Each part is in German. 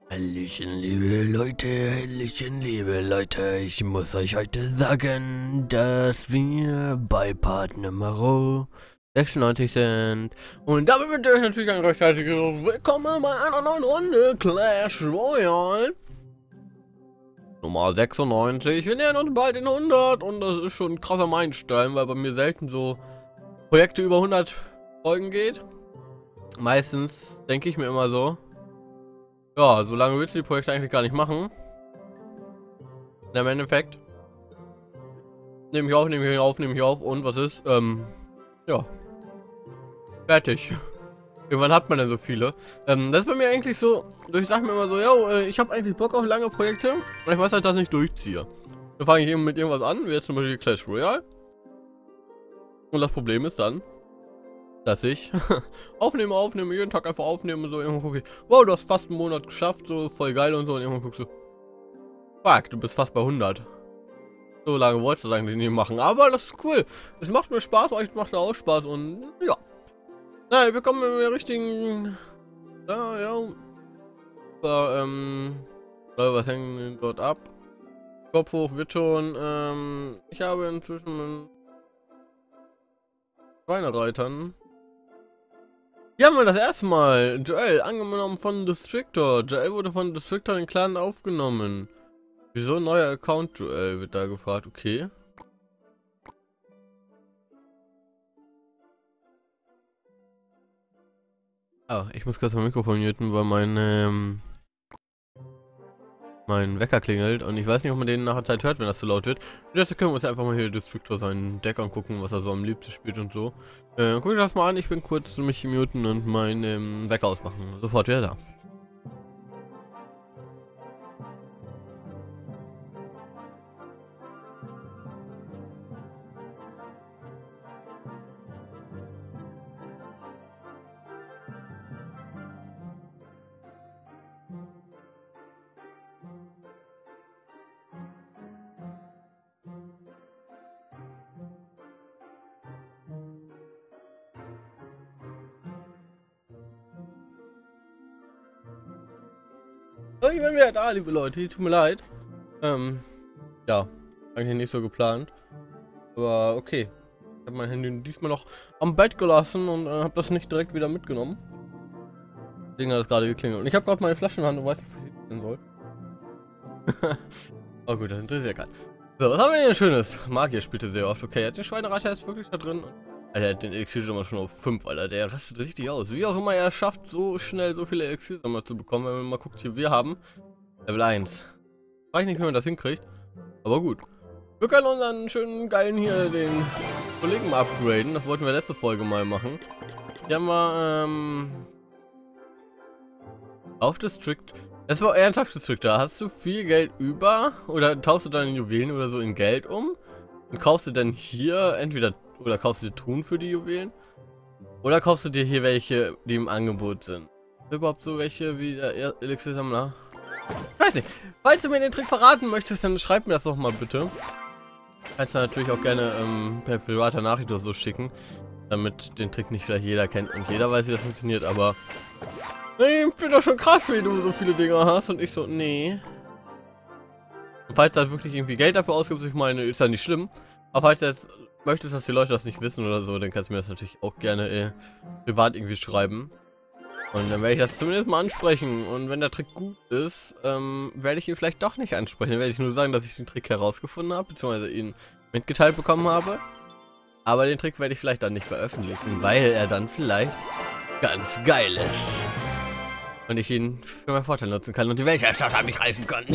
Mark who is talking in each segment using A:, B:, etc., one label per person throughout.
A: Hallöchen, liebe Leute, ich muss euch heute sagen, dass wir bei Part Nummer 96 sind. Und damit wünsche ich euch natürlich ein recht herzliches Willkommen bei einer neuen Runde Clash Royale. Nummer 96, wir nähern uns bald in 100 und das ist schon ein krasser Meilenstein, weil bei mir selten so Projekte über 100 Folgen geht. Meistens denke ich mir immer so, ja, so lange willst du die Projekte eigentlich gar nicht machen. Im Endeffekt nehme ich auf und was ist? Ja. Fertig. Irgendwann hat man denn so viele. Das ist bei mir eigentlich so, ich sag mir immer so, ja, ich habe eigentlich Bock auf lange Projekte, und ich weiß halt, dass ich nicht durchziehe. Dann fange ich eben mit irgendwas an, wie jetzt zum Beispiel Clash Royale. Und das Problem ist dann, dass ich aufnehme, jeden Tag einfach aufnehme und so, irgendwann gucke ich, wow, du hast fast einen Monat geschafft, so voll geil und so, und irgendwann guckst du, fuck, du bist fast bei 100. So lange wolltest du eigentlich nicht machen, aber das ist cool. Es macht mir Spaß, euch macht auch Spaß und ja. Na, wir kommen mit dem richtigen, ja. Was hängen dort ab? Kopf hoch wird schon, ich habe inzwischen Schweinereitern. Hier haben wir das erste Mal Joel, angenommen von Destructor. Joel wurde von Destructor in den Clan aufgenommen. Wieso ein neuer Account, Joel, wird da gefragt. Okay. Ah, ich muss kurz mein Mikrofon muten, weil mein Wecker klingelt und ich weiß nicht, ob man den nachher Zeit hört, wenn das zu laut wird. Jetzt können wir uns einfach mal hier Destructor seinen Deck angucken, was er so am liebsten spielt und so. Guck ich das mal an, ich bin kurz mich muten und meinen Wecker ausmachen. Sofort wieder da. So, ich bin wieder da, liebe Leute, tut mir leid. Ja, eigentlich nicht so geplant. Aber okay. Ich habe mein Handy diesmal noch am Bett gelassen und habe das nicht direkt wieder mitgenommen. Deswegen hat es gerade geklingelt. Und ich habe gerade meine Flasche in der Hand und weiß nicht, was ich denn soll. Oh gut, das interessiert ja keinen. So, was haben wir denn Schönes? Magier spielte sehr oft. Okay, der Schweinereiter ist wirklich da drin. Alter, er hat den Elixir schon auf 5, Alter. Der rastet richtig aus. Wie auch immer er schafft, so schnell so viele Elixir zu bekommen. Wenn man mal guckt, hier, wir haben Level 1. Ich weiß nicht, wie man das hinkriegt. Aber gut. Wir können unseren schönen geilen hier, den Kollegen mal upgraden. Das wollten wir letzte Folge mal machen. Hier haben wir, auf District. Das war ernsthaft District. Da hast du viel Geld über oder tauschst du deine Juwelen oder so in Geld um und kaufst du dann hier entweder oder kaufst du dir Thun für die Juwelen oder kaufst du dir hier welche, die im Angebot sind. Überhaupt so welche wie der Elixir-Sammler? Ich weiß nicht. Falls du mir den Trick verraten möchtest, dann schreib mir das doch mal bitte. Kannst du natürlich auch gerne per privater Nachricht oder so schicken, damit den Trick nicht vielleicht jeder kennt und jeder weiß, wie das funktioniert, aber ich finde doch schon krass, wie du so viele Dinger hast und ich so, nee. Und falls du halt wirklich irgendwie Geld dafür ausgibst, ich meine, ist ja nicht schlimm. Aber falls du jetzt möchtest, dass die Leute das nicht wissen oder so, dann kannst du mir das natürlich auch gerne privat irgendwie schreiben. Und dann werde ich das zumindest mal ansprechen. Und wenn der Trick gut ist, werde ich ihn vielleicht doch nicht ansprechen. Dann werde ich nur sagen, dass ich den Trick herausgefunden habe, beziehungsweise ihn mitgeteilt bekommen habe. Aber den Trick werde ich vielleicht dann nicht veröffentlichen, weil er dann vielleicht ganz geil ist. Und ich ihn für meinen Vorteil nutzen kann und die Weltherrschaft an mich reißen kann.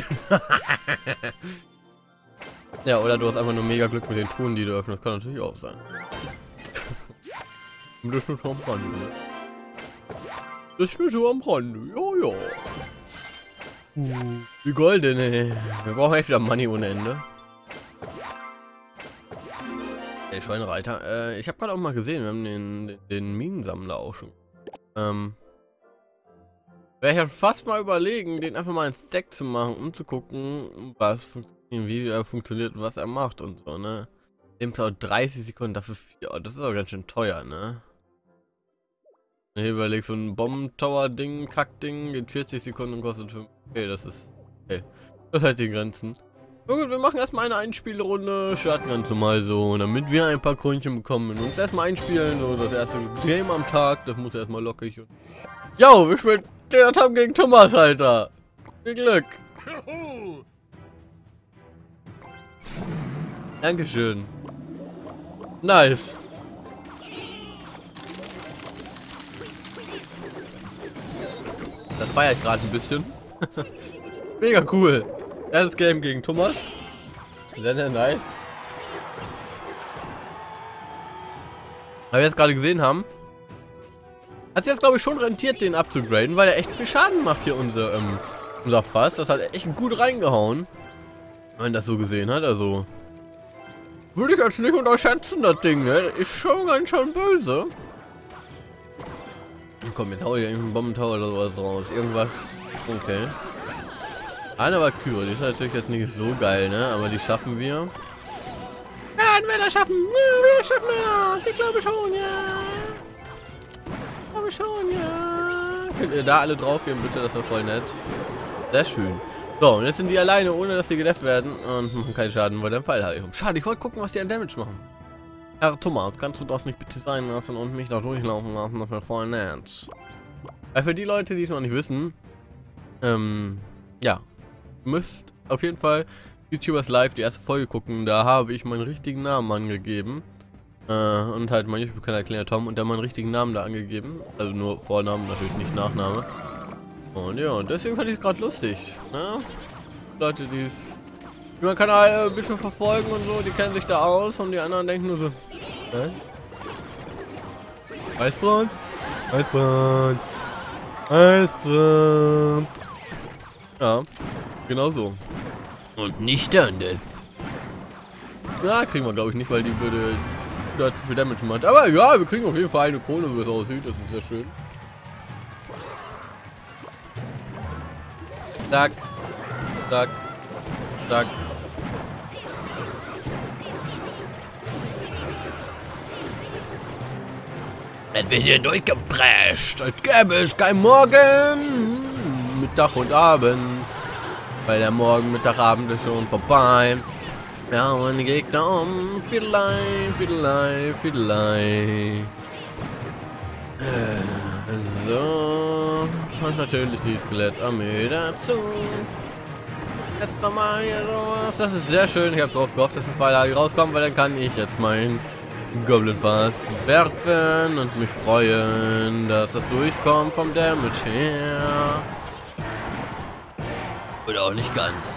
A: Ja, oder du hast einfach nur mega Glück mit den Truhen, die du öffnest. Kann natürlich auch sein. Das ist nur am Rande. Das ist nur am Rande. Ja, ja. Wie golden, ey. Wir brauchen echt wieder Money ohne Ende. Der Schweinereiter. Ich habe gerade auch mal gesehen, wir haben den Minensammler auch schon. Wäre ja fast mal überlegen, den einfach mal ins Deck zu machen, um zu gucken, wie er funktioniert und was er macht und so, ne? Nimmt auch 30 Sekunden dafür 4. Oh, das ist aber ganz schön teuer, ne? Hier überleg, so ein Bomben-Tower-Ding, Kack-Ding, geht 40 Sekunden und kostet 5. Okay, das ist. Okay. Das hat die Grenzen. Na gut, wir machen erstmal eine Einspielrunde, starten ganz normal so, damit wir ein paar Krönchen bekommen und uns erstmal einspielen, so das erste Game am Tag, das muss erstmal lockig und. Jo, wir spielen den Tom gegen Thomas, Alter! Viel Glück! Dankeschön. Nice. Das feiert gerade ein bisschen. Mega cool. Erstes Game gegen Thomas. Sehr, sehr nice. Aber wir jetzt gerade gesehen haben, hat sich jetzt glaube ich schon rentiert, den abzugraden, weil er echt viel Schaden macht hier unser Fass. Das hat echt gut reingehauen. Wenn man das so gesehen hat, also. Würde ich jetzt nicht unterschätzen, das Ding, ne? Ist schon ganz schön böse. Komm, jetzt hau ich irgendeinen Bombentower oder sowas raus. Irgendwas. Okay. Eine Valkyrie, die ist natürlich jetzt nicht so geil, ne? Aber die schaffen wir. Ja, werden wir das schaffen. Ja, wir schaffen das. Ich glaube schon, ja. Ich glaube schon, ja. Könnt ihr da alle drauf gehen, bitte? Das wäre voll nett. Sehr schön. So, und jetzt sind die alleine, ohne dass sie gedefft werden und machen keinen Schaden, weil der Pfeil halt. Schade, ich wollte gucken, was die an Damage machen. Herr Thomas, kannst du das nicht bitte sein lassen und mich da durchlaufen lassen? Das wäre voll nett. Für die Leute, die es noch nicht wissen, ja, ihr müsst auf jeden Fall YouTubers Live die erste Folge gucken. Da habe ich meinen richtigen Namen angegeben. Und halt mein YouTube-Kanal Kleiner Tom und da meinen richtigen Namen da angegeben. Also nur Vornamen, natürlich nicht Nachname. Und ja, und deswegen fand ich es gerade lustig. Ne? Leute, die meinen Kanal ein bisschen verfolgen und so, die kennen sich da aus und die anderen denken nur so. Eisbrand? Eisbrand! Eisbrand! Ja, genau so. Und nicht anders. Ja, kriegen wir glaube ich nicht, weil die würde da zu viel Damage macht. Aber ja, wir kriegen auf jeden Fall eine Krone, wie es aussieht. Das ist sehr schön. Zack. Zack. Zack. Es wird hier durchgeprescht, als gäbe es kein Morgen, Mittag und Abend, weil der Morgen, Mittag, Abend ist schon vorbei. Ja, und die Gegner um, Fiedelei. So, und natürlich die Skelettarmee dazu. Jetzt nochmal hier sowas, das ist sehr schön, ich habe drauf gehofft, dass ein Pfeil rauskommt, weil dann kann ich jetzt mein Goblin Pass werfen und mich freuen, dass das durchkommt vom Damage her. Oder auch nicht ganz.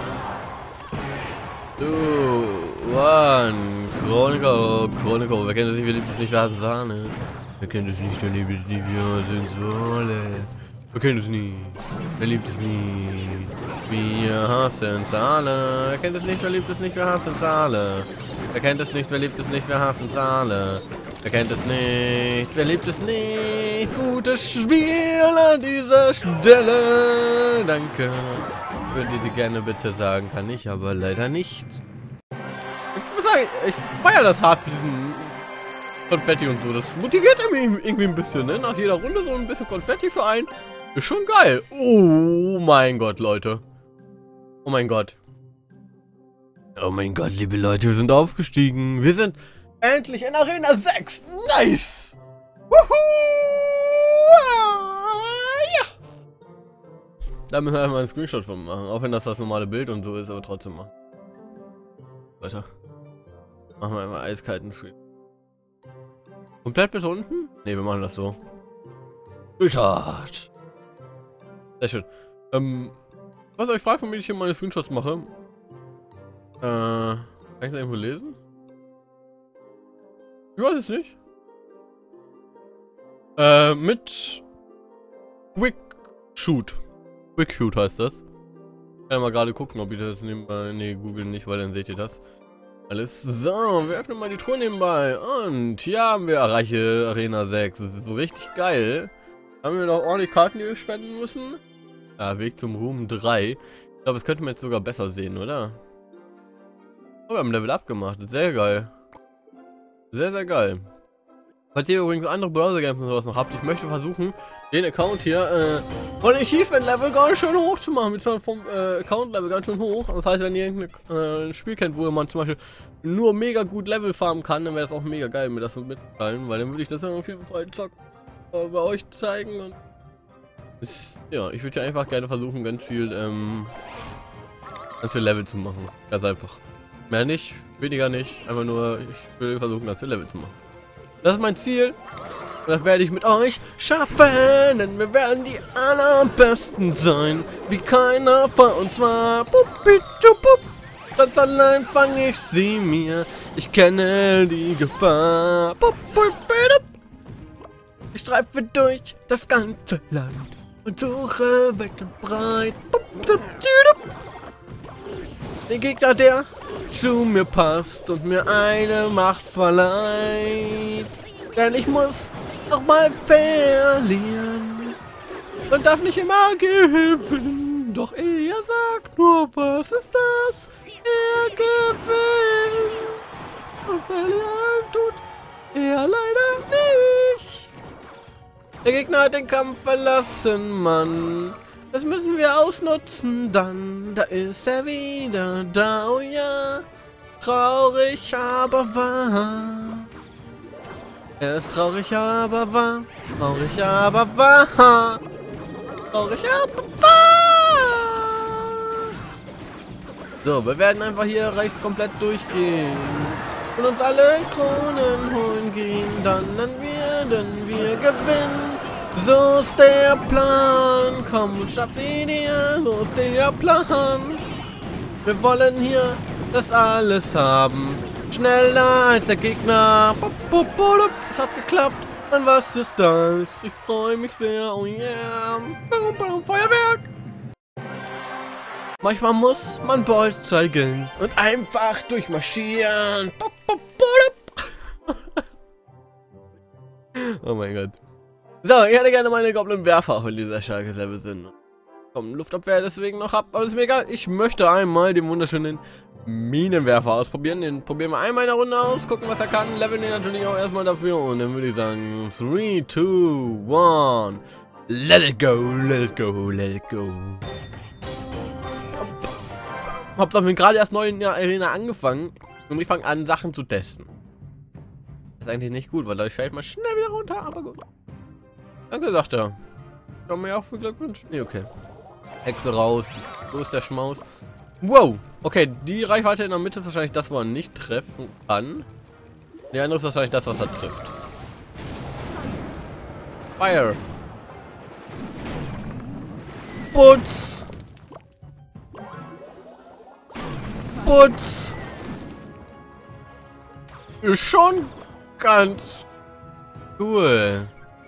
A: 2, 1, Chronico, wer kennt es nicht, wer liebt es nicht, wer hasst Sahne? Wer kennt es nicht, wer liebt es nicht, wir sind Sohle. Wer kennt es nie, wer liebt es nie, wir hassen es alle. Wer kennt es nicht, wer liebt es nicht, wir hassen es alle. Wer kennt es nicht, wer liebt es nicht, wir hassen es alle. Wer kennt es nicht, wer liebt es nicht. Gutes Spiel an dieser Stelle. Danke. Würde dir gerne bitte sagen, kann ich aber leider nicht. Ich muss sagen, ich feiere das hart mit diesem Konfetti und so. Das motiviert irgendwie ein bisschen, ne? Nach jeder Runde so ein bisschen Konfetti für einen. Ist schon geil. Oh mein Gott, Leute. Oh mein Gott. Oh mein Gott, liebe Leute, wir sind aufgestiegen. Wir sind endlich in Arena 6. Nice. Wuhu. Ja. Da müssen wir einfach mal einen Screenshot von machen. Auch wenn das normale Bild und so ist, aber trotzdem machen. Weiter. Machen wir einmal eiskalten Screen. Komplett bis unten? Ne, wir machen das so. Screenshot. Sehr schön. Was euch fragt, womit ich hier meine Screenshots mache? Kann ich das irgendwo lesen? Ich weiß es nicht. Mit Quick Shoot. Quick Shoot heißt das. Ich kann mal gerade gucken, ob ich das nebenbei. Ne, Google nicht, weil dann seht ihr das. Alles. So, wir öffnen mal die Truhe nebenbei. Und hier haben wir Reiche Arena 6. Das ist richtig geil. Haben wir noch ordentlich Karten, die wir spenden müssen? Ja, Weg zum Ruhm 3. Ich glaube, das könnte man jetzt sogar besser sehen, oder? Oh, wir haben Level Up gemacht. Sehr geil. Sehr, sehr geil. Falls ihr übrigens andere Browser-Games und sowas noch habt, ich möchte versuchen, den Account hier von Achievement-Level ganz schön hoch zu machen. Mit vom Account-Level ganz schön hoch. Das heißt, wenn ihr irgendein Spiel kennt, wo man zum Beispiel nur mega gut Level farmen kann, dann wäre das auch mega geil, mir das so mitzuteilen, weil dann würde ich das dann auf jeden Fall bei euch zeigen. Und ja, ich würde ja einfach gerne versuchen, ganz viel Level zu machen. Ganz einfach. Mehr nicht, weniger nicht. Einfach nur, ich will versuchen, ganz viel Level zu machen. Das ist mein Ziel. Das werde ich mit euch schaffen, denn wir werden die allerbesten sein, wie keiner von uns war. Ganz allein fange ich sie mir. Ich kenne die Gefahr. Ich streife durch das ganze Land und suche weit und breit den Gegner, der zu mir passt und mir eine Macht verleiht. Denn ich muss auch mal verlieren und darf nicht immer gewinnen. Doch er sagt nur, was ist das? Er gewinnt. Und verlieren tut er leider nicht. Der Gegner hat den Kampf verlassen, Mann. Das müssen wir ausnutzen, dann. Da ist er wieder da, oh ja. Traurig, aber wahr. Er ist traurig, aber wahr. Traurig, aber wahr. Traurig, aber wahr. So, wir werden einfach hier rechts komplett durchgehen. Und uns alle Kronen holen gehen. Dann werden wir gewinnen. So ist der Plan. Komm und schnapp sie dir. So ist der Plan. Wir wollen hier das alles haben. Schneller als der Gegner. Es hat geklappt. Und was ist das? Ich freue mich sehr. Oh yeah. Feuerwerk. Manchmal muss man Balls zeigen und einfach durchmarschieren. Oh mein Gott. So, ich hätte gerne meine Goblin-Werfer auch in dieser Schalke-Level sind. Komm, Luftabwehr deswegen noch ab, aber ist mir egal. Ich möchte einmal den wunderschönen Minenwerfer ausprobieren. Den probieren wir einmal in der Runde aus, gucken was er kann, leveln den natürlich auch erstmal dafür und dann würde ich sagen 3, 2, 1, let it go, let it go, let it go. Hab's auch gerade erst neu in der Arena angefangen und ich fange an Sachen zu testen. Das ist eigentlich nicht gut, weil dadurch fällt man schnell wieder runter, aber gut. Danke, sagt er. Kann mir auch viel Glück wünschen. Nee, okay. Hexe raus. So ist der Schmaus. Wow. Okay, die Reichweite in der Mitte ist wahrscheinlich das, wo er nicht treffen kann. Die andere ist wahrscheinlich das, was er trifft. Fire. Putz. Putz. Ist schon ganz cool.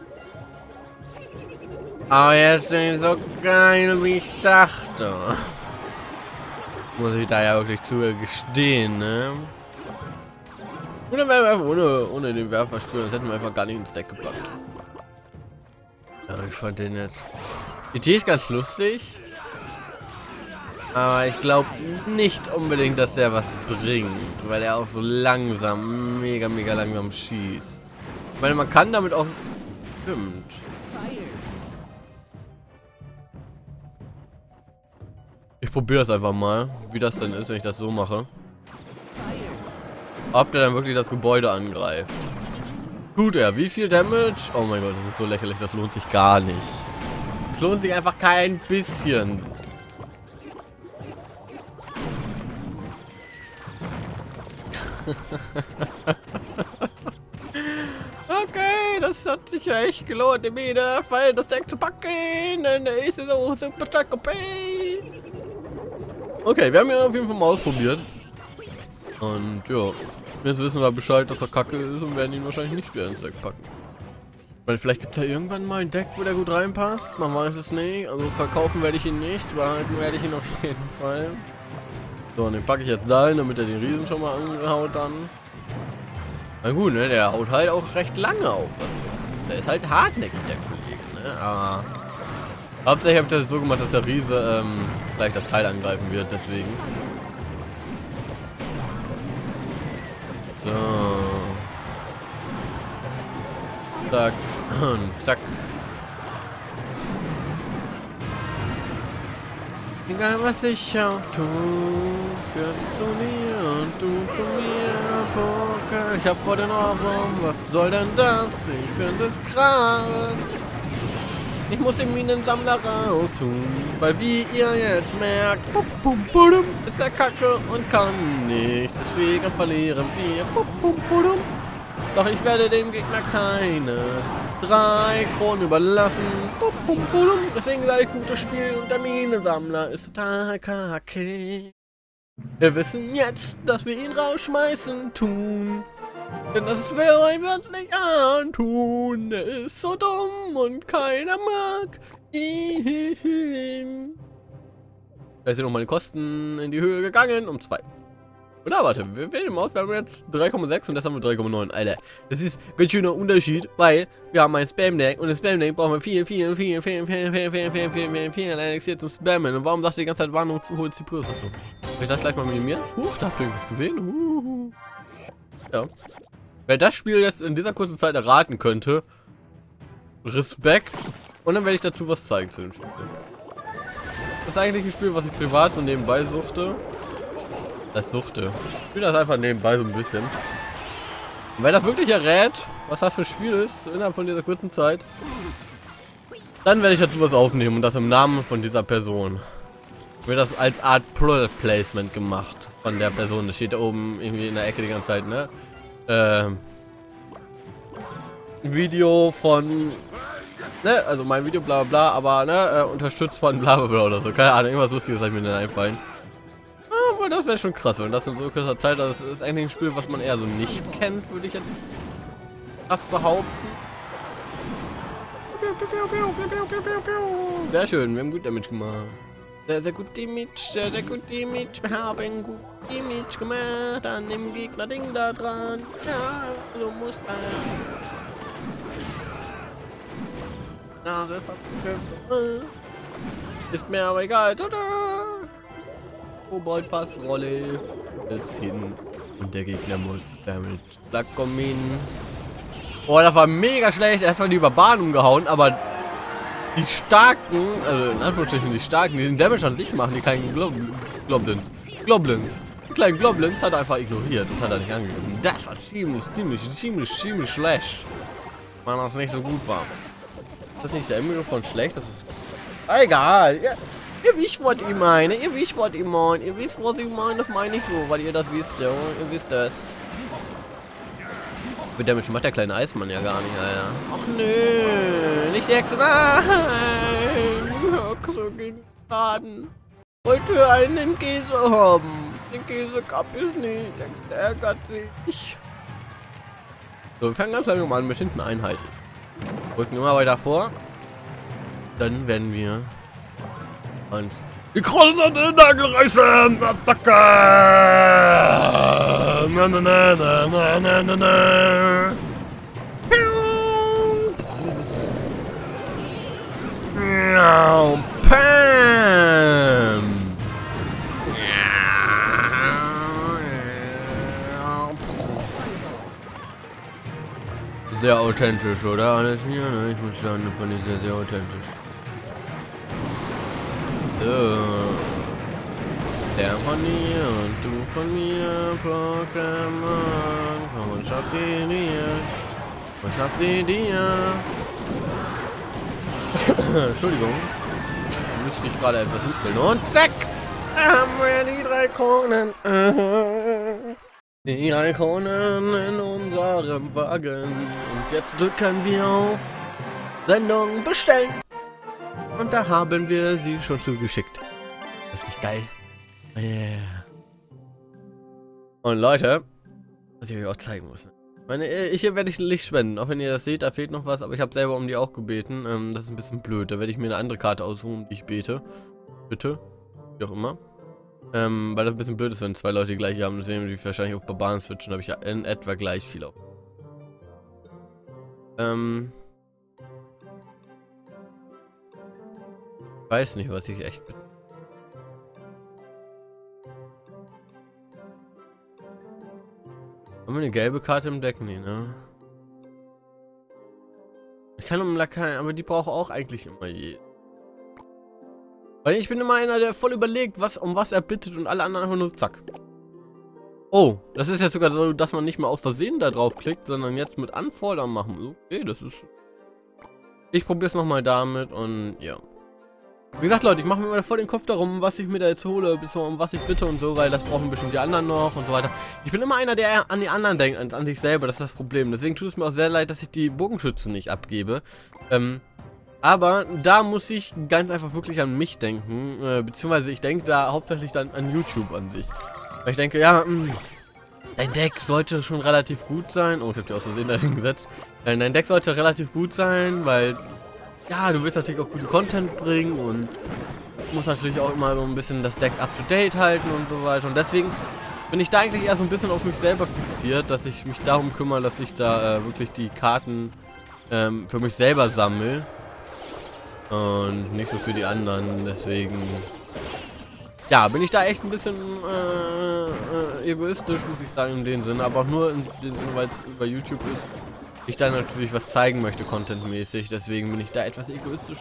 A: Aber jetzt nicht so geil, wie ich dachte. Muss ich da ja wirklich zu gestehen, ne? Und dann wären wir einfach ohne den Werfer spielen, das hätten wir einfach gar nicht ins Deck gepackt. Ja, ich fand den jetzt. Die Idee ist ganz lustig. Aber ich glaube nicht unbedingt, dass der was bringt. Weil er auch so langsam, mega langsam schießt. Ich meine, man kann damit auch. Stimmt. Ich probiere es einfach mal, wie das denn ist, wenn ich das so mache. Ob der dann wirklich das Gebäude angreift. Tut er. Wie viel Damage? Oh mein Gott, das ist so lächerlich, das lohnt sich gar nicht. Es lohnt sich einfach kein bisschen. Okay, das hat sich ja echt gelohnt, die Mine, weil das Deck zu packen. Dann ist es so super stark, okay. Okay, wir haben ihn auf jeden Fall mal ausprobiert. Und ja, jetzt wissen wir Bescheid, dass er kacke ist und werden ihn wahrscheinlich nicht wieder ins Deck packen. Weil vielleicht gibt es ja irgendwann mal ein Deck, wo der gut reinpasst. Man weiß es nicht. Also verkaufen werde ich ihn nicht, behalten werde ich ihn auf jeden Fall. So, und den packe ich jetzt rein, damit er den Riesen schon mal anhaut dann. Na gut, ne, der haut halt auch recht lange auf. Der ist halt hartnäckig, der Kollege, ne? Aber hauptsächlich habe ich das so gemacht, dass der Riese gleich das Teil angreifen wird, deswegen. So. Zack. Und zack. Egal was ich auch tue, gehört zu mir und du zu mir. Poker. Ich hab vor den Ohrwurm, was soll denn das? Ich finde es krass. Ich muss den Minensammler raus tun, weil wie ihr jetzt merkt, ist er kacke und kann nicht. Deswegen verlieren wir. Doch ich werde dem Gegner keine 3 Kronen überlassen. Deswegen sei ich gutes Spiel und der Minensammler ist total kacke. Wir wissen jetzt, dass wir ihn rausschmeißen tun. Denn das will wir uns nicht antun. Er ist so dumm und keiner mag ihn. Da sind noch meine Kosten in die Höhe gegangen um 2. Oder warte, wir wählen aus, wir haben jetzt 3,6 und das haben wir 3,9. Alter, das ist ein ganz schöner Unterschied, weil wir haben ein Spam-Deck und das Spam-Deck brauchen wir viel Elixier zum Spammen. Und warum sagst du die ganze Zeit Warnung zu holen Cyprus? Soll ich das gleich mal minimieren? Huch, da habt ihr was gesehen. Ja. Wer das Spiel jetzt in dieser kurzen Zeit erraten könnte, Respekt. Und dann werde ich dazu was zeigen zu dem Spiel. Das ist eigentlich ein Spiel, was ich privat so nebenbei suchte. Ich spiele das einfach nebenbei so ein bisschen. Und wer das wirklich errät, was das für ein Spiel ist, innerhalb von dieser kurzen Zeit, dann werde ich dazu was aufnehmen und das im Namen von dieser Person. Wird das als Art Product Placement gemacht von der Person. Das steht da oben irgendwie in der Ecke die ganze Zeit, ne? Ein Video von, ne, also mein Video bla bla, aber ne, unterstützt von bla bla bla oder so. Keine Ahnung, irgendwas Lustiges hat mir dann einfallen. Aber das wäre schon krass, wenn das in so kurzer Zeit, das ist eigentlich ein Spiel, was man eher so nicht kennt, würde ich jetzt fast behaupten. Sehr schön, wir haben gut Damage gemacht. Sehr gut Damage, sehr gut Damage. Wir haben gut Damage gemacht an dem Gegner-Ding da dran. Ja, so muss das. Na, das hat ist mir aber egal. Tada! Koboldpassrolle jetzt hin und der Gegner muss damit klarkommen. Boah, das war mega schlecht. Erstmal die Überbahnung gehauen, aber die starken, also in Anführungsstrichen die starken, die den Damage an sich machen, die kleinen Goblins. Die kleinen Goblins hat er einfach ignoriert und hat er nicht angegriffen. Das war ziemlich schlecht. Weil das nicht so gut war. Ist das nicht der Emmel von schlecht? Das ist egal. Ja. Ihr wisst, was ich meine. Ihr wisst, was ich meine. Ihr wisst, was ich meine. Das meine ich so, weil ihr das wisst, ja. Ihr wisst das. Mit Damage macht der kleine Eismann ja gar nicht, Alter. Ach nö. Nicht die Hexe. Nein. So gegen Schaden. Wollte einen Käse haben. Den Käse gab es nicht. Der ärgert sich. So, wir fangen ganz langsam an mit hinten Einheiten. Rücken immer weiter vor. Dann werden wir uns die Krallen an den Nagel reißen! Attacke! Na, na, na, na, na, na, na, na. Pam! Sehr authentisch, oder? Alles hier, ne? Ich muss sagen, das fand ich sehr, sehr authentisch. So. Der von dir und du von mir, Pokémon. Komm und schaff sie dir. Und schaff sie dir. Entschuldigung. Müsste ich gerade etwas hüpfeln. Und zack! Da haben wir die 3 Kronen. Die 3 Kronen in unserem Wagen. Und jetzt drücken wir auf Sendung bestellen. Und da haben wir sie schon zugeschickt. Das ist nicht geil. Yeah. Und Leute, was ich euch auch zeigen muss. Hier werde ich ein Licht spenden. Auch wenn ihr das seht, da fehlt noch was. Aber ich habe selber um die auch gebeten. Das ist ein bisschen blöd. Da werde ich mir eine andere Karte aussuchen, die ich bete. Bitte. Wie auch immer. Weil das ein bisschen blöd ist, wenn 2 Leute die gleiche haben. Deswegen würde ich wahrscheinlich auf Barbaren switchen. Habe ich ja in etwa gleich viel auf. Weiß nicht, was ich echt. Haben wir eine gelbe Karte im Deck? Nee, ne? Ich kann um Lakai, aber die braucht auch eigentlich immer je. Weil ich bin immer einer, der voll überlegt, um was er bittet und alle anderen einfach nur zack. Oh, das ist jetzt sogar so, dass man nicht mal aus Versehen da drauf klickt, sondern jetzt mit Anfordern machen. Okay, das ist... Ich probiere es nochmal damit und ja. Wie gesagt, Leute, ich mache mir immer voll den Kopf darum, was ich mir da jetzt hole, um was ich bitte und so, weil das brauchen bestimmt die anderen noch und so weiter. Ich bin immer einer, der an die anderen denkt, an sich selber, das ist das Problem. Deswegen tut es mir auch sehr leid, dass ich die Bogenschützen nicht abgebe. Aber da muss ich ganz einfach wirklich an mich denken, beziehungsweise ich denke da hauptsächlich dann an YouTube an sich. Weil ich denke, ja, dein Deck sollte schon relativ gut sein. Oh, ich hab die aus Versehen da hingesetzt. Dein Deck sollte relativ gut sein, weil... Ja, du willst natürlich auch guten Content bringen und musst natürlich auch immer so ein bisschen das Deck up-to-date halten und so weiter. Und deswegen bin ich da eigentlich eher so ein bisschen auf mich selber fixiert, dass ich mich darum kümmere, dass ich da wirklich die Karten für mich selber sammle. Und nicht so für die anderen. Deswegen, ja, bin ich da echt ein bisschen egoistisch, muss ich sagen, in dem Sinne. Aber auch nur in dem Sinne, weil es über YouTube ist. Ich da natürlich was zeigen möchte, contentmäßig, deswegen bin ich da etwas egoistisch.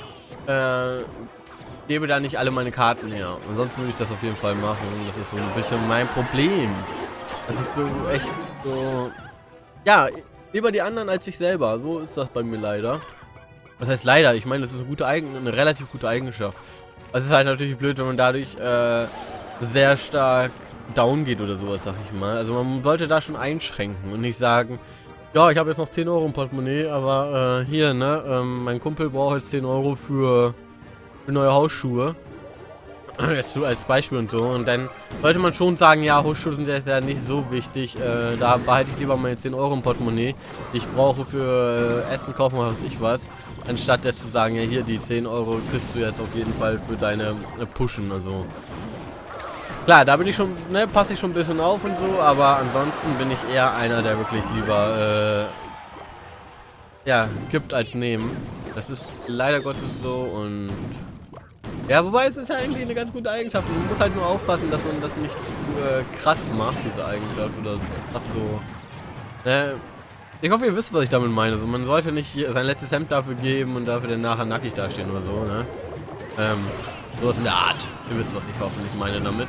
A: Gebe da nicht alle meine Karten her. Ansonsten würde ich das auf jeden Fall machen. Das ist so ein bisschen mein Problem. Das ist so echt so... Ja, lieber die anderen als ich selber. So ist das bei mir leider. Was heißt leider? Ich meine, das ist eine relativ gute Eigenschaft. Es ist halt natürlich blöd, wenn man dadurch sehr stark down geht oder sowas, sag ich mal. Also man sollte da schon einschränken und nicht sagen... Ja, ich habe jetzt noch 10 Euro im Portemonnaie, aber hier, ne, mein Kumpel braucht jetzt 10 Euro für neue Hausschuhe. Jetzt so als Beispiel und so. Und dann sollte man schon sagen, ja, Hausschuhe sind jetzt ja nicht so wichtig. Da behalte ich lieber meine 10 Euro im Portemonnaie, die ich brauche für Essen, kaufen, was weiß ich was. Anstatt jetzt zu sagen, ja, hier, die 10 Euro kriegst du jetzt auf jeden Fall für deine Pushen, also... Klar, da bin ich schon, ne, passe ich schon ein bisschen auf und so, aber ansonsten bin ich eher einer, der wirklich lieber, ja, gibt als nehmen. Das ist leider Gottes so und, ja, wobei es ist ja eigentlich eine ganz gute Eigenschaft. Man muss halt nur aufpassen, dass man das nicht zu krass macht, diese Eigenschaft, oder zu krass so, ne. Ich hoffe, ihr wisst, was ich damit meine. Also, man sollte nicht sein letztes Hemd dafür geben und dafür dann nachher nackig dastehen oder so, ne. Sowas in der Art. Ihr wisst, was ich hoffentlich meine damit.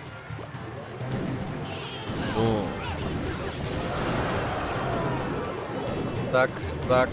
A: So. Zack, zack.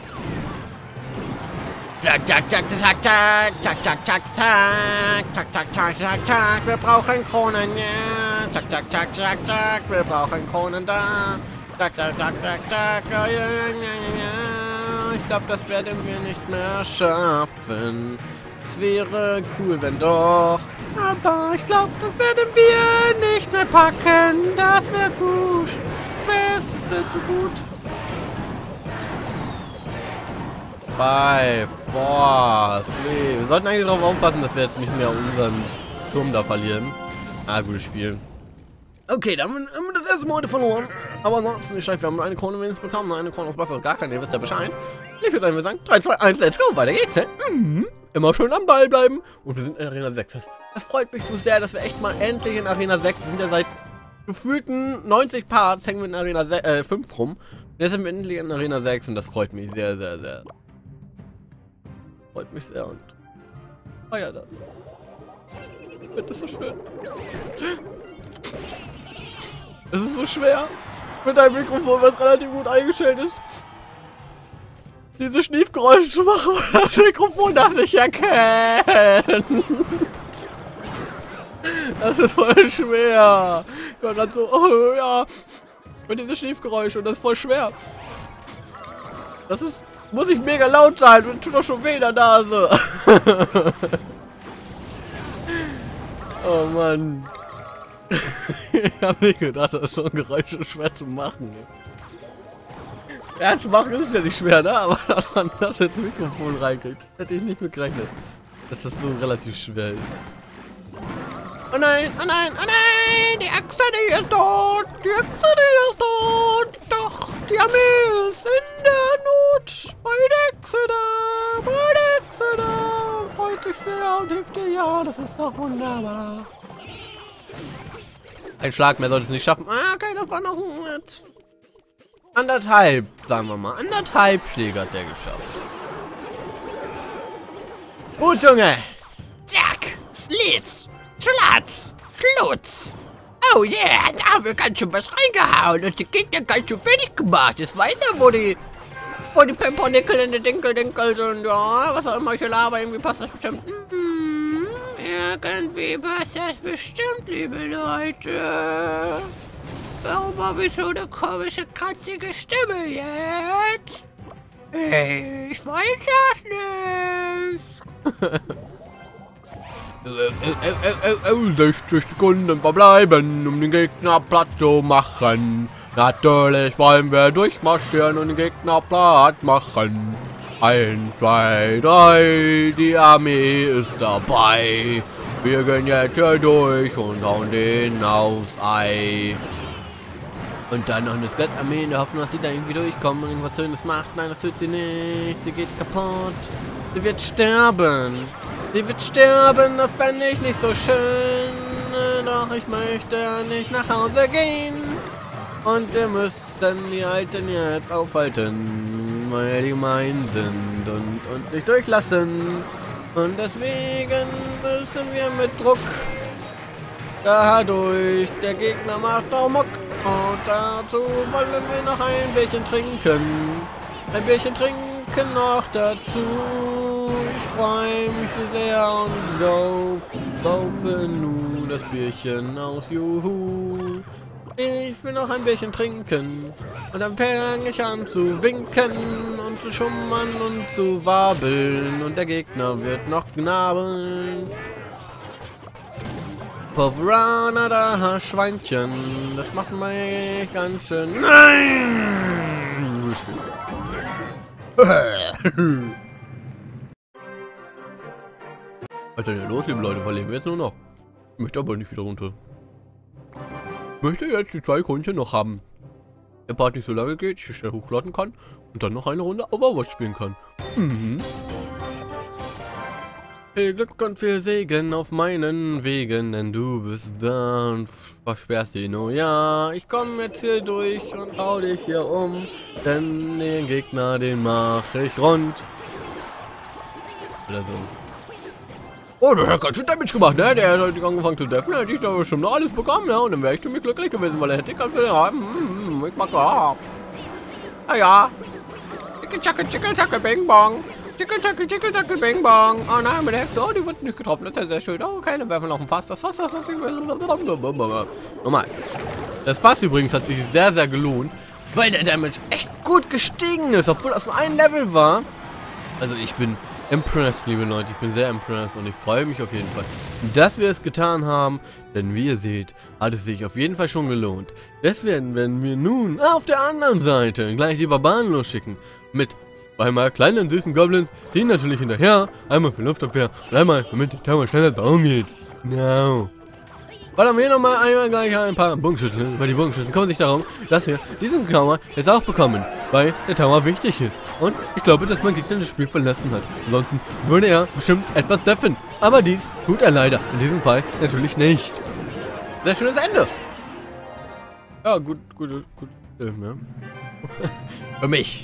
A: Zack, zack, zack, zack, zack, zack, zack, zack, zack, zack, zack, zack, zack, zack, wir brauchen Kronen, ja. Zack, zack, zack, zack, zack, wir brauchen Kronen da. Zack, zack, zack, zack, zack, ja, ja, ja, ja. Ich glaube, das werden wir nicht mehr schaffen. Es wäre cool, wenn doch. Aber ich glaube, das werden wir nicht mehr packen. Das wäre zu gut. Bei Force. Nee, wir sollten eigentlich darauf aufpassen, dass wir jetzt nicht mehr unseren Turm da verlieren. Ah, gutes Spiel. Okay, dann haben wir das erste Mal heute verloren. Aber ansonsten, ich schreibe, wir haben eine Krone wenigstens bekommen. Eine Krone aus Wasser ist gar keine, ihr wisst ja Bescheid. Ich würde sagen, 3, 2, 1, let's go. Weiter geht's, hä? Immer schön am Ball bleiben. Und wir sind in Arena 6. Das freut mich so sehr, dass wir echt mal endlich in Arena 6. Wir sind ja seit gefühlten 90 Parts hängen wir in Arena 5 rum. Und jetzt sind wir endlich in Arena 6 und das freut mich sehr, sehr, sehr. Freut mich sehr und feier das. Das ist so schön. Es ist so schwer, mit einem Mikrofon, was relativ gut eingestellt ist, diese Schniefgeräusche zu machen, weil das Mikrofon das nicht erkennt. Das ist voll schwer. Ich war gerade so, oh ja, und diese Schniefgeräusche und das ist voll schwer. Das ist, muss ich mega laut sein und tut doch schon weh in der Nase. Oh Mann. Ich hab nicht gedacht, das ist so ein Geräusch schwer zu machen. Ja, zu machen ist ja nicht schwer, ne? Aber dass man das ins Mikrofon reinkriegt, hätte ich nicht mit gerechnet, dass das so relativ schwer ist. Oh nein, oh nein, oh nein! Die Achse, die ist tot! Die Achse, die ist tot! Doch, die Armee ist in der Not! Bei der Achse da! Bei der Achse da! Freut sich sehr und hilft dir, ja, das ist doch wunderbar! Ein Schlag mehr sollte es nicht schaffen. Ah, keiner war noch mit. anderthalb, sagen wir mal. Anderthalb Schläge hat der geschafft. Gut, Junge.
B: Zack, Litz, Schlatz, Schlutz. Oh yeah, da haben wir ganz schön was reingehauen und die Gegner ganz schön fertig gemacht. Jetzt weiß er, wo die Pimpernickel in die Dinkel sind. Ja, was auch immer ich hier laber, irgendwie passt das bestimmt. Irgendwie passt das bestimmt, liebe Leute. Warum habe ich so eine komische, kratzige Stimme jetzt? Ich weiß das nicht.
A: 60 Sekunden verbleiben, um den Gegner platt zu machen. Natürlich wollen wir durchmarschieren und den Gegner platt machen. 1, 2, 3, die Armee ist dabei. Wir gehen jetzt hier durch und hauen den aufs Ei. Und dann noch eine Skelettarmee in der Hoffnung, dass sie da irgendwie durchkommen und irgendwas Schönes macht. Nein, das tut sie nicht. Sie geht kaputt. Sie wird sterben. Sie wird sterben, das fände ich nicht so schön. Doch ich möchte nicht nach Hause gehen. Und wir müssen die Alten jetzt aufhalten, weil die gemein sind und uns nicht durchlassen. Und deswegen müssen wir mit Druck dadurch. Der Gegner macht auch Muck. Und dazu wollen wir noch ein Bierchen trinken. Ein Bierchen trinken noch dazu. Ich freue mich so sehr und saufe nun das Bierchen aus. Juhu. Ich will noch ein Bierchen trinken. Und dann fange ich an zu winken und zu schummern und zu wabeln. Und der Gegner wird noch gnabeln. Povrana, da Schweinchen. Das macht mich ganz schön. Nein! Was ist denn hier los, liebe Leute? Verlieren wir jetzt nur noch? Ich möchte aber nicht wieder runter. Ich möchte jetzt die 2 Krönchen noch haben. Der Part nicht so lange geht, ich schnell hochladen kann und dann noch eine Runde Overwatch spielen kann. Viel Glück und viel Segen auf meinen Wegen, denn du bist da und versperrst ihn. Oh ja, ich komme jetzt hier durch und hau dich hier um, denn den Gegner, den mach ich rund. Oder so. Oh, der hat ganz schön Damage gemacht, ne? Der hat halt angefangen zu deffen, hätte ich da schon noch alles bekommen, ne? Und dann wäre ich ziemlich glücklich gewesen, weil er hätte ganz viel, ja, ich mag ja. Naja. Chickel, chackel, bing, bong. Chickel, chackel, bing, bong. Oh nein, mit der Hexe, oh, die wird nicht getroffen, das ist ja sehr schön. Oh, okay, dann werfen wir noch ein Fass. Das Fass, nochmal. Das Fass übrigens hat sich sehr, sehr gelohnt, weil der Damage echt gut gestiegen ist, obwohl das nur ein Level war. Also ich bin impressed, liebe Leute, ich bin sehr impressed und ich freue mich auf jeden Fall, dass wir es getan haben, denn wie ihr seht, hat es sich auf jeden Fall schon gelohnt. Deswegen werden wir nun auf der anderen Seite gleich die Barbaren losschicken, mit zweimal kleinen süßen Goblins, die natürlich hinterher, einmal für Luftabwehr und einmal, damit die Tower schneller down geht. Genau. Ballern wir nochmal einmal gleich ein paar Bogenschützen, weil die Bogenschützen kümmern sich darum, dass wir diesen Tower jetzt auch bekommen, weil der Tower wichtig ist. Und ich glaube, dass mein Gegner das Spiel verlassen hat. Ansonsten würde er bestimmt etwas deffen. Aber dies tut er leider. In diesem Fall natürlich nicht. Sehr schönes Ende. Ja, gut. Ja. Für mich.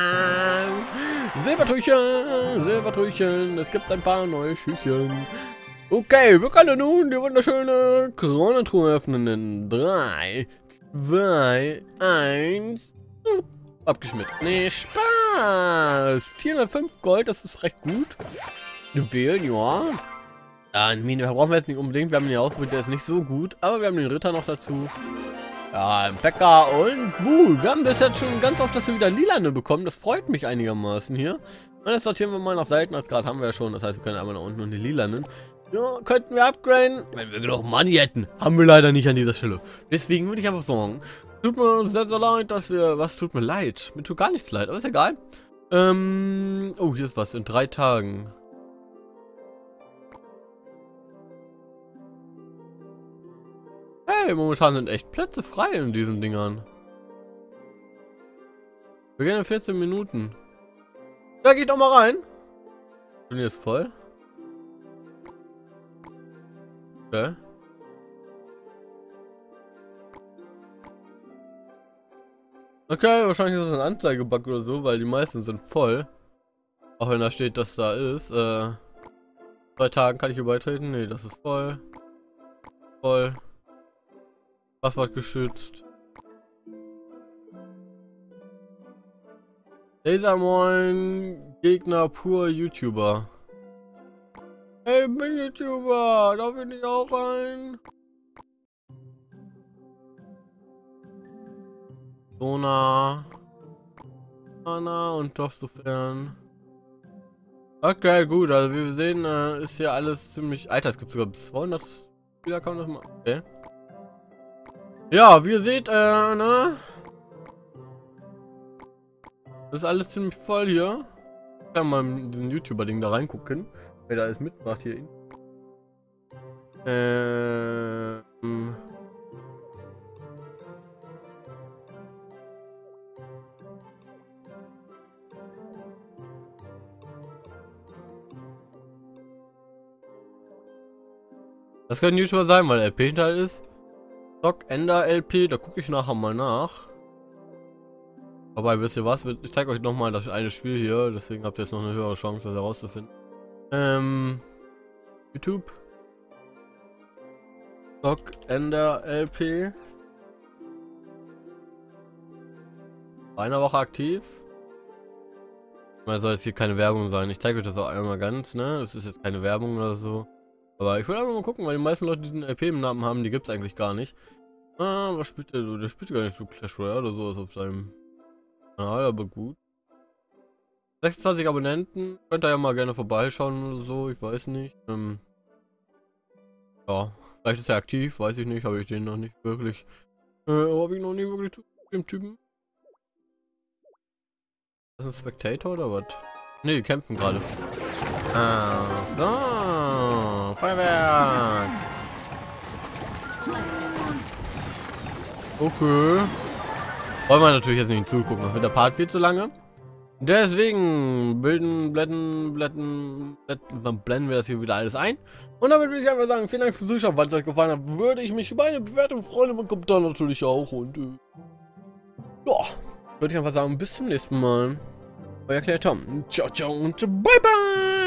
A: Silbertrüchen. Es gibt ein paar neue Schüchen. Okay, wir können nun die wunderschöne Kronentruhe öffnen in 3, 2, 1. Abgeschmiert. Nee, Spaß. 405 Gold, das ist recht gut. Juwelen, ja. Eine Mine brauchen wir jetzt nicht unbedingt. Wir haben den Ausbild, der ist nicht so gut. Aber wir haben den Ritter noch dazu. Ja, ein Bäcker und Wuh. Wir haben bis jetzt schon ganz oft, dass wir wieder Lilane bekommen. Das freut mich einigermaßen hier. Und jetzt sortieren wir mal nach Seitengrad, haben wir ja schon. Das heißt, wir können einmal nach unten und die Lilanen. Ja, könnten wir upgraden, wenn wir genug Money hätten. Haben wir leider nicht an dieser Stelle. Deswegen würde ich einfach sagen, tut mir sehr, sehr leid, dass wir... Was tut mir leid? Mir tut gar nichts leid, aber ist egal. Oh, hier ist was. In 3 Tagen. Hey, momentan sind echt Plätze frei in diesen Dingern. Wir gehen in 14 Minuten. Da geht doch mal rein. Bin jetzt voll. Okay. Okay, wahrscheinlich ist das ein Anzeigebug oder so, weil die meisten sind voll. Auch wenn da steht, dass da ist. 2 Tagen kann ich hier beitreten. Nee, das ist voll. Voll. Passwort geschützt. Lasermoin, Gegner pur YouTuber. Hey, ich bin YouTuber, darf ich nicht auch rein? Sona, Anna und doch sofern. Okay, gut, also wie wir sehen, ist hier alles ziemlich. Alter, es gibt sogar bis 200 Spieler, kann man das mal. Okay. Ja, wie ihr seht, ne? Das ist alles ziemlich voll hier. Ich kann mal in diesen YouTuber-Ding da reingucken, wer da alles mitmacht hier. Das kann ein YouTuber sein, weil LP hinter ist. Doc Ender LP, da gucke ich nachher mal nach. Aber wisst ihr was? Ich zeige euch nochmal das eine Spiel hier, deswegen habt ihr jetzt noch eine höhere Chance, das herauszufinden. YouTube. Doc Ender LP. Eine Woche aktiv. Mal soll jetzt hier keine Werbung sein. Ich zeige euch das auch einmal ganz, ne? Das ist jetzt keine Werbung oder so. Aber ich will einfach mal gucken, weil die meisten Leute, die den LP im Namen haben, die gibt es eigentlich gar nicht. Ah, was spielt der so? Der spielt gar nicht so Clash Royale oder sowas auf seinem Kanal, aber gut. 26 Abonnenten. Könnt ihr ja mal gerne vorbeischauen oder so, ich weiß nicht. Ja, vielleicht ist er aktiv, weiß ich nicht, habe ich den noch nicht wirklich. Habe ich noch nie wirklich mit dem Typen. Das ist ein Spectator oder was? Ne, die kämpfen gerade. Ah, so. Feuerwerk. Okay. Wollen wir natürlich jetzt nicht zugucken, das wird der Part viel zu lange. Deswegen blenden wir das hier wieder alles ein. Und damit würde ich einfach sagen, vielen Dank fürs Zuschauen. Falls es euch gefallen hat, würde ich mich über eine Bewertung freuen und einen Kommentar natürlich auch. Und ja, würde ich einfach sagen, bis zum nächsten Mal. Euer Claire Tom. Ciao, ciao und bye, bye.